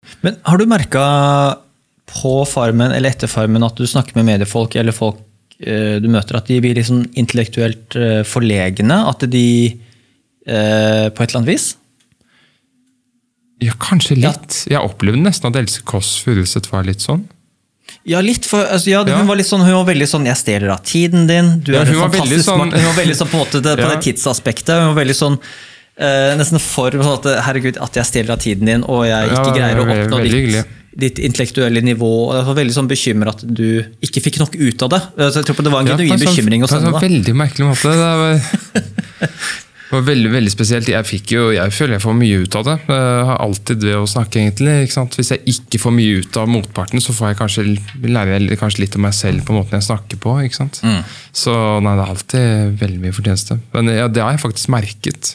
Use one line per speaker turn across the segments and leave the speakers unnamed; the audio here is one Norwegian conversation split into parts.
Men har du merket på Farmen eller etter Farmen at du snakker med mediefolk eller folk du møter, at de blir liksom intellektuelt forlegne, at de på et eller annet vis?
Ja, kanskje litt. Jeg opplevde nesten at Else Kåss Furuseth var litt sånn.
Ja, litt, for altså, hun var litt sånn, hun var veldig sånn, jeg stjeler av tiden din, du er
hun
fantastisk
sånn,
smart, hun var veldig sånn på en måte på det tidsaspektet, hun var veldig sånn, nesten for sånn at, herregud, at jeg stjeler av tiden din, og jeg ikke greier å oppnå ditt intellektuelle nivå, og jeg var veldig sånn bekymret at du ikke fikk nok ut av det. Så jeg tror på det var en genuin bekymring hos henne.
Det var veldig merkelig måte. Det var veldig, veldig spesielt. Jeg føler jeg får mye ut av det. Jeg har alltid det å snakke egentlig. Ikke sant? Hvis jeg ikke får mye ut av motparten, så får jeg lærer jeg kanskje litt om meg selv på måten jeg snakker på. Ikke sant? Så nei, det er alltid veldig mye fortjeneste. Men ja, det har jeg faktisk merket.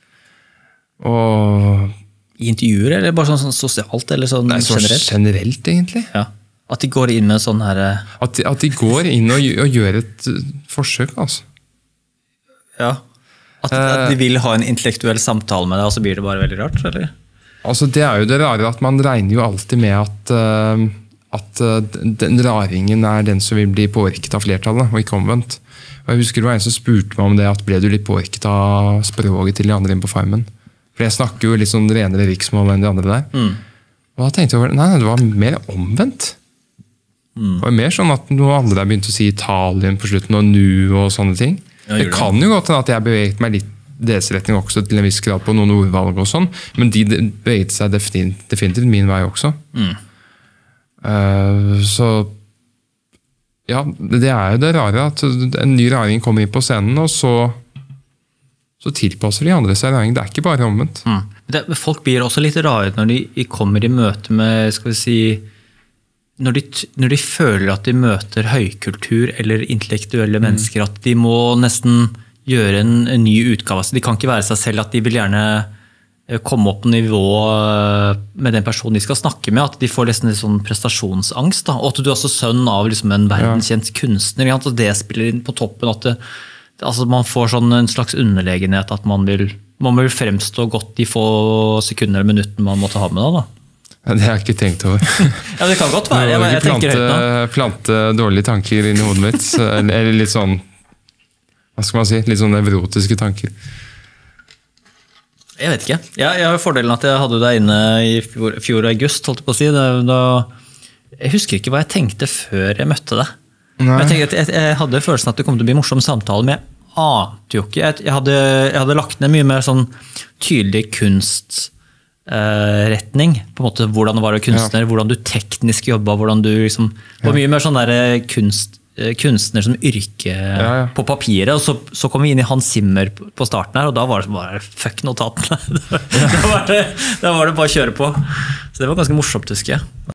Og
i intervjuer, eller bare sånn sosialt, eller sånn generelt?
Generelt, egentlig.
Ja. At de går inn med sånn her...
At de går inn og gjør et forsøk, altså.
Ja. At de vil ha en intellektuell samtale med deg, og så blir det bare veldig rart, eller?
Altså, det er jo det rare at man regner jo alltid med at den raringen er den som vil bli påvirket av flertallet, og ikke omvendt. Og jeg husker det var en som spurte meg om det, at ble du litt påvirket av språket til de andre inn på Farmen? For jeg snakker jo litt sånn renere riksmål enn de andre der. Og da tenkte jeg, nei, det var mer omvendt. Det var mer sånn at noen andre har begynt å si Italien på slutten, og nu og sånne ting. Det kan jo godt at jeg beveget meg litt deres retning også til en viss grad på noen ordvalg og sånn, men de beveget seg definitivt min vei også. Så ja, det er jo det rare at en ny raring kommer inn på scenen, og så tilpasser de andre seg raring. Det er ikke bare omvendt.
Folk blir også litt rare når de kommer i møte med, skal vi si, når de føler at de møter høykultur eller intellektuelle mennesker, at de må nesten gjøre en ny utgave. Så de kan ikke være seg selv, at de vil gjerne komme opp på nivå med den personen de skal snakke med, at de får nesten en sånn prestasjonsangst. Da. Og at du er også sønn av liksom en verdenskjent kunstner, og det spiller inn på toppen, at altså man får sånn en slags underlegenhet, at man vil fremstå godt de få sekunder eller minutter man måtte ha med deg, da.
Ja, det har jeg ikke tenkt over.
Ja, det kan godt være. Jeg tenker høyt nå.
Plante dårlige tanker inn i hodet mitt, eller litt sånn, hva skal man si, litt sånn nevrotiske tanker.
Jeg vet ikke. Jeg har fordelen at jeg hadde deg inne i fjor august, holdt jeg på å si. Jeg husker ikke hva jeg tenkte før jeg møtte deg. Jeg hadde følelsen at det kom til å bli en morsom samtale, men jeg ante jo ikke. Jeg hadde lagt ned mye mer sånn tydelig kunstretning, på en måte hvordan det var å kunstner, hvordan du teknisk jobbet, hvordan du liksom, det var mye mer sånn der kunstner som yrke på papiret, og så kom vi inn i Hans Zimmer på starten her, og da var det bare fuck notatene. Da var det bare å kjøre på. Så det var ganske morsomt, husker jeg.